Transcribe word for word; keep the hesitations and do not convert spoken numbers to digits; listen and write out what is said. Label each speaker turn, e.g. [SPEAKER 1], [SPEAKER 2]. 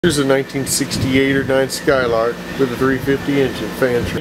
[SPEAKER 1] Here's a nineteen sixty-eight or nine Skylark with a three fifty engine fan shroud.